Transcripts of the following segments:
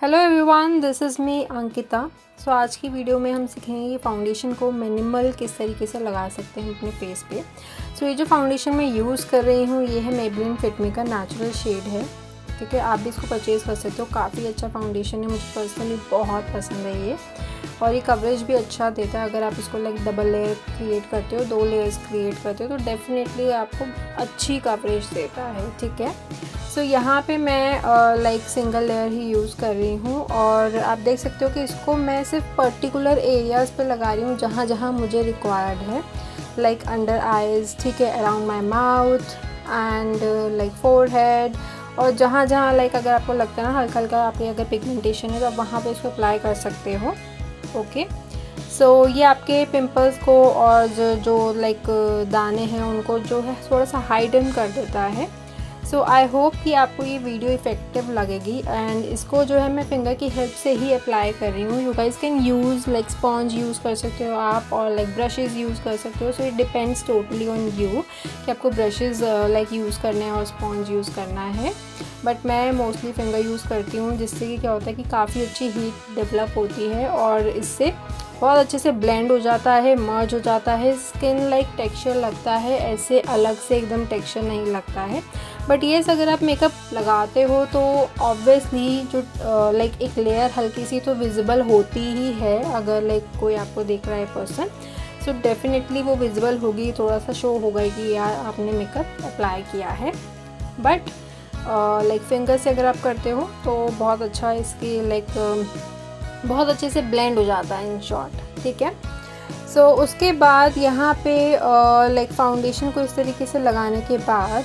Hello everyone, this is me Ankita. So आज की video में हम सीखेंगे कि फ़ाउंडेशन को मिनिमल किस तरीके से लगा सकते हैं अपने फेस पे। सो ये जो फाउंडेशन मैं यूज़ कर रही हूँ ये है मेबेलिन फिट मी का नेचुरल शेड है। ठीक है, आप भी इसको परचेज़ कर सकते हो। काफ़ी अच्छा फाउंडेशन है, मुझे पर्सनली बहुत पसंद है ये, और ये कवरेज भी अच्छा देता है। अगर आप इसको लाइक डबल लेयर क्रिएट करते हो, 2 लेयर्स क्रिएट करते हो तो डेफिनेटली आपको अच्छी कवरेज देता है। ठीक है, सो यहाँ पे मैं लाइक सिंगल लेयर ही यूज़ कर रही हूँ, और आप देख सकते हो कि इसको मैं सिर्फ पर्टिकुलर एरियाज़ पे लगा रही हूँ जहाँ जहाँ मुझे रिक्वायर्ड है, लाइक अंडर आइज़, ठीक है, around my mouth and like forehead, और जहाँ जहाँ लाइक अगर आपको लगता है ना हल्का हल्का आपकी अगर पिगमेंटेशन है तो आप वहाँ पे इसको अप्लाई कर सकते हो। ओके, सो ये आपके पिंपल्स को और जो लाइक दाने हैं उनको जो है थोड़ा सा हाइडन कर देता है। सो आई होप कि आपको ये वीडियो इफ़ेक्टिव लगेगी, एंड इसको जो है मैं फिंगर की हेल्प से ही अप्लाई कर रही हूँ। You guys can use like sponge use कर सकते हो आप, और लाइक ब्रशेज़ यूज़ कर सकते हो। So it depends totally on you कि आपको ब्रशेज़ लाइक यूज़ करने हैं और स्पॉन्ज यूज़ करना है। बट मैं मोस्टली फिंगर यूज़ करती हूँ, जिससे कि क्या होता है कि काफ़ी अच्छी हीट डेवलप होती है और इससे बहुत अच्छे से ब्लेंड हो जाता है, मर्ज हो जाता है। स्किन लाइक टेक्सचर लगता है, ऐसे अलग से एकदम टेक्सचर नहीं लगता है। बट येस, अगर आप मेकअप लगाते हो तो ऑब्वियसली जो लाइक एक लेयर हल्की सी तो विजिबल होती ही है। अगर लाइक कोई आपको देख रहा है पर्सन, सो डेफिनेटली वो विजिबल होगी, थोड़ा सा शो होगा कि यार आपने मेकअप अप्लाई किया है। बट लाइक फिंगर से अगर आप करते हो तो बहुत अच्छा इसकी लाइक बहुत अच्छे से ब्लेंड हो जाता है इन शॉर्ट। ठीक है, सो उसके बाद यहाँ पे लाइक फाउंडेशन को इस तरीके से लगाने के बाद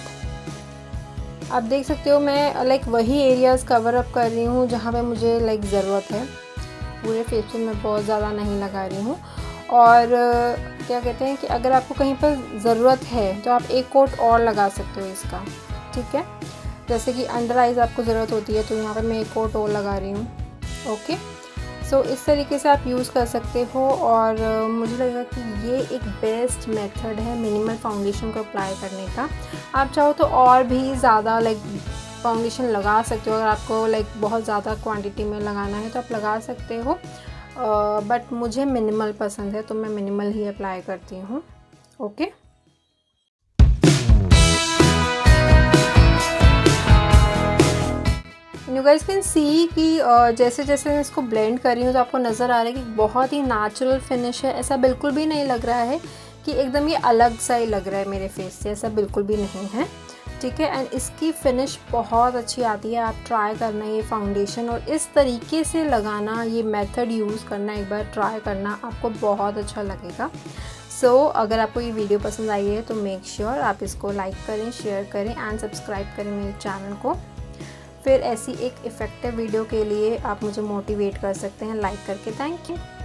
आप देख सकते हो मैं लाइक वही एरियाज़ कवर अप कर रही हूँ जहाँ पे मुझे लाइक ज़रूरत है। पूरे फेस पे मैं बहुत ज़्यादा नहीं लगा रही हूँ। और क्या कहते हैं कि अगर आपको कहीं पर ज़रूरत है तो आप एक कोट और लगा सकते हो इसका। ठीक है, जैसे कि अंडर आइज़ आपको ज़रूरत होती है तो यहाँ पे मैं एक कोट और लगा रही हूँ। ओके, सो इस तरीके से आप यूज़ कर सकते हो, और मुझे लगा कि ये एक बेस्ट मेथड है मिनिमल फाउंडेशन को अप्लाई करने का। आप चाहो तो और भी ज़्यादा लाइक फाउंडेशन लगा सकते हो। अगर आपको लाइक बहुत ज़्यादा क्वांटिटी में लगाना है तो आप लगा सकते हो, बट मुझे मिनिमल पसंद है तो मैं मिनिमल ही अप्लाई करती हूँ। Okay, you guys can see कि जैसे जैसे मैं इसको ब्लेंड कर रही हूँ तो आपको नज़र आ रहा है कि बहुत ही नेचुरल फिनिश है। ऐसा बिल्कुल भी नहीं लग रहा है कि एकदम ये अलग सा ही लग रहा है मेरे फेस से, ऐसा बिल्कुल भी नहीं है। ठीक है, एंड इसकी फिनिश बहुत अच्छी आती है। आप ट्राई करना ये फाउंडेशन और इस तरीके से लगाना, ये मेथड यूज़ करना, एक बार ट्राई करना, आपको बहुत अच्छा लगेगा। सो अगर आपको ये वीडियो पसंद आई है तो मेक श्योर आप इसको लाइक करें, शेयर करें एंड सब्सक्राइब करें मेरे चैनल को। फिर ऐसी एक इफ़ेक्टिव वीडियो के लिए आप मुझे मोटिवेट कर सकते हैं लाइक करके। Thank you.